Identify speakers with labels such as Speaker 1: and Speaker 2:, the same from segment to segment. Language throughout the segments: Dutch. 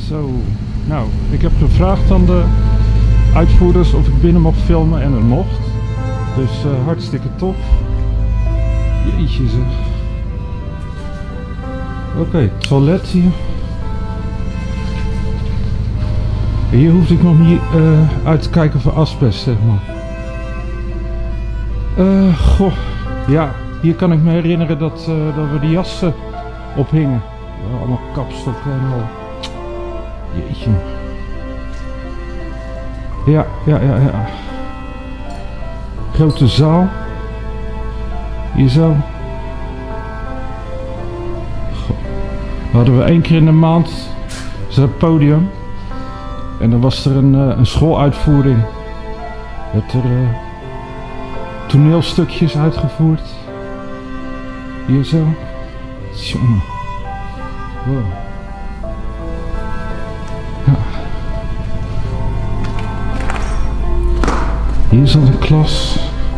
Speaker 1: Zo, nou, ik heb gevraagd aan de uitvoerders of ik binnen mocht filmen en het mocht. Dus hartstikke tof. Jeetje zeg. Oké, toilet hier. Hier hoefde ik nog niet uit te kijken voor asbest, zeg maar. Goh, ja, hier kan ik me herinneren dat we die jassen ophingen. Ja, allemaal kapstokken en al. Jeetje. Ja. Grote zaal. Hier zo. Goh. Hadden we 1 keer in de maand zo'n podium. En dan was er een schooluitvoering. Werd er toneelstukjes uitgevoerd. Hier zo. Jongen. Wow. Ja. Hier zat een klas.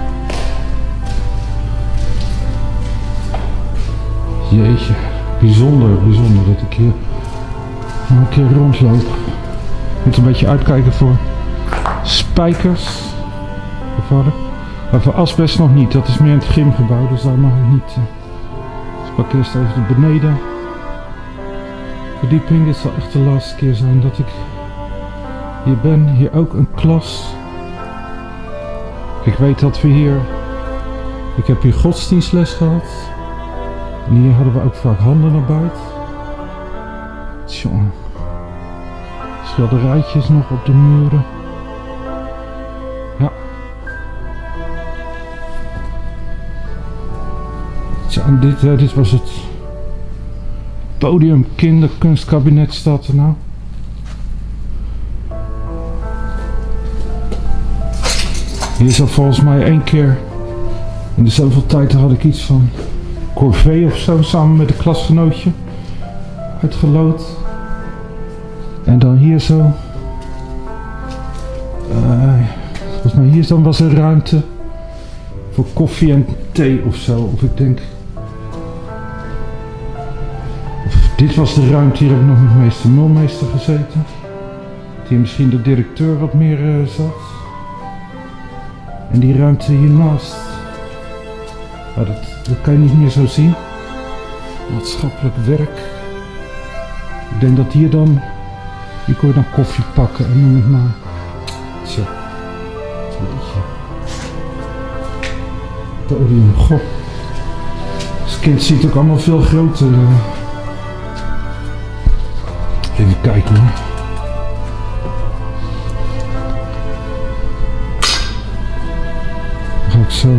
Speaker 1: Jeetje. Bijzonder dat ik hier nog een keer rondloop. Moet een beetje uitkijken voor spijkers. Maar voor asbest nog niet. Dat is meer in het gymgebouw, dus daar mag ik niet. Dus ik pak eerst even de beneden verdieping. Dit zal echt de laatste keer zijn dat ik hier ben. Hier ook een klas. Ik weet dat we hier... Ik heb hier godsdienstles gehad. En hier hadden we ook vaak handen naar buiten. Tjonge. Schilderijtjes nog op de muren. Ja. Tja, en dit was het podium kinderkunstkabinet staat er nou. Hier zat volgens mij 1 keer in de zoveel tijd had ik iets van corvée of zo samen met een klasgenootje uitgeloot. En dan hier zo. Volgens mij hier dan was er ruimte voor koffie en thee of zo. Of ik denk... Of dit was de ruimte, hier heb ik nog met meester Mulmeester gezeten. Hier misschien de directeur wat meer zat. En die ruimte hiernaast. Maar dat kan je niet meer zo zien. Maatschappelijk werk. Ik denk dat hier dan... Hier kon je dan koffie pakken en noem het maar. Tja. Podium, goh. Als kind ziet het ook allemaal veel groter. Even kijken hoor. Dan ga ik zo...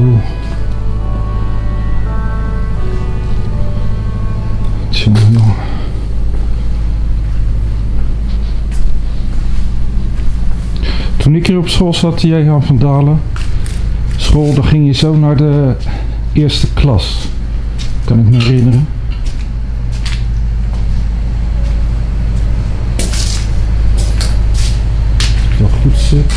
Speaker 1: Tja, nou. Toen ik hier op school zat, J.H. van Dalen school, dan ging je zo naar de eerste klas. Kan ik me herinneren. Als ik wel goed zit.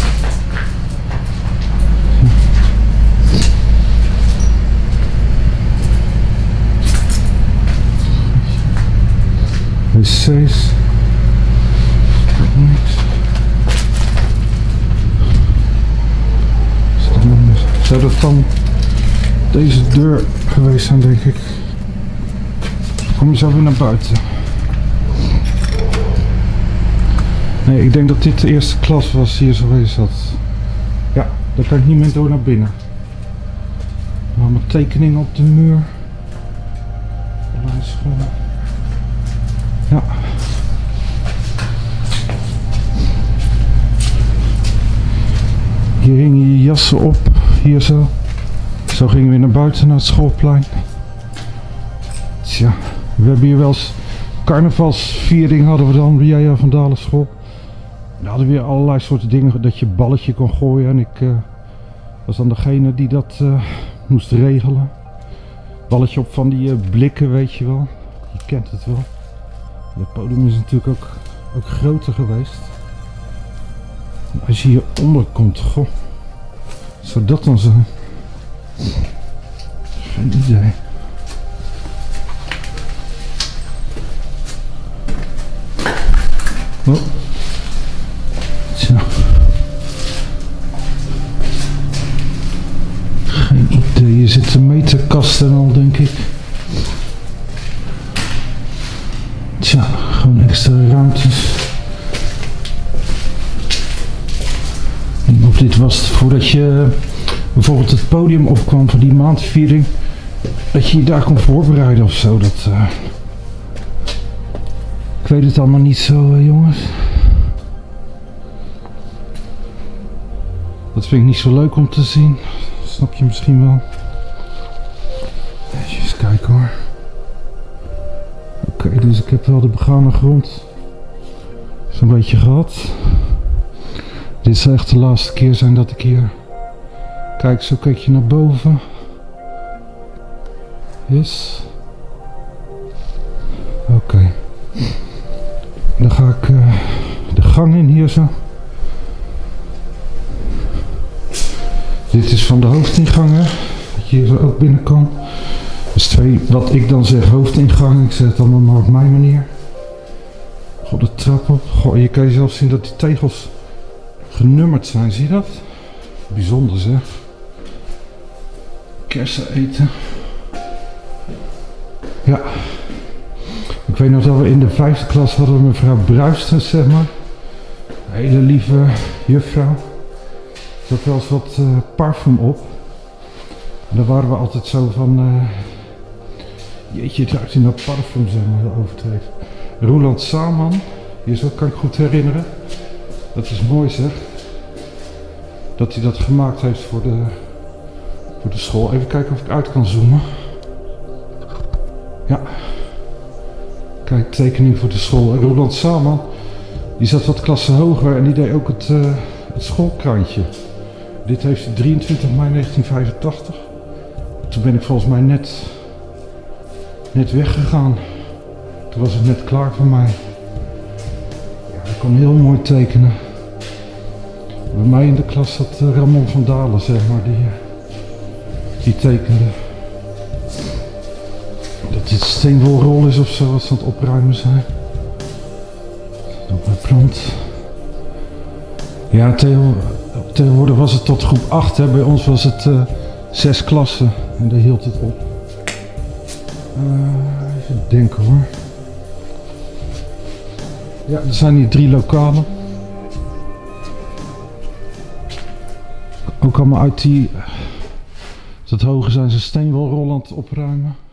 Speaker 1: wc's. Niks. Zou dat dan deze deur geweest zijn, denk ik. Dan kom je zo weer naar buiten. Nee, ik denk dat dit de eerste klas was hier zo geweest zat. Ja, daar kan ik niet meer door naar binnen. Allemaal tekeningen op de muur. Ja. Hier hingen je jassen op. Hier zo. Zo gingen we weer naar buiten, naar het schoolplein. Tja, we hebben hier wel eens carnavalsviering hadden we dan bij J.H. van Dalen school. We hadden weer allerlei soorten dingen dat je balletje kon gooien. En ik was dan degene die dat moest regelen. Balletje op van die blikken, weet je wel. Je kent het wel. Dat podium is natuurlijk ook groter geweest. Als je hieronder komt, goh. Zou dat dan zijn? Geen idee. Oh. Zo. Geen idee, hier zitten meterkasten al, denk ik. Tja, gewoon extra ruimtes. Of dit was voordat je bijvoorbeeld het podium opkwam voor die maandviering. Dat je je daar kon voorbereiden of zo. Dat, ik weet het allemaal niet zo, jongens. Dat vind ik niet zo leuk om te zien. Snap je misschien wel. Even kijken hoor. Oké, dus ik heb wel de begane grond zo'n beetje gehad. Dit zal echt de laatste keer zijn dat ik hier... Kijk, zo kijk je naar boven. Yes. Oké. Dan ga ik de gang in hier zo. Dit is van de hoofdingangen. Dat je hier zo ook binnen kan. Dus twee, wat ik dan zeg, hoofdingangen. Ik zet het allemaal maar op mijn manier. Goh, de trap op. Goh, hier kan je zelfs zien dat die tegels genummerd zijn. Zie je dat? Bijzonder zeg. Kersen eten. Ja. Ik weet nog dat we in de 5e klas hadden mevrouw Bruisters, zeg maar. Een hele lieve juffrouw. Er zat wel eens wat parfum op. En dan waren we altijd zo van... jeetje, het ruikt in dat parfum, zeg maar, heel overdreven. Roland Saman, hier zo kan ik goed herinneren. Dat is mooi zeg. Dat hij dat gemaakt heeft voor de school. Even kijken of ik uit kan zoomen. Ja. Kijk, tekening voor de school. Roland Saman, die zat wat klassen hoger en die deed ook het schoolkrantje. Dit heeft hij 23 mei 1985. Toen ben ik volgens mij net weggegaan. Toen was het net klaar voor mij. Ja, ik kon heel mooi tekenen. Bij mij in de klas zat Ramon van Dalen, zeg maar, die tekende. Dat dit steenwolrol is of zo, wat ze aan het opruimen zijn. Op mijn plant. Ja, tegenwoordig was het tot groep 8, hè. Bij ons was het 6 klassen en daar hield het op. Even denken hoor. Ja, er zijn hier 3 lokalen. Ook allemaal uit dat hoge zijn ze steenwolrol aan het opruimen.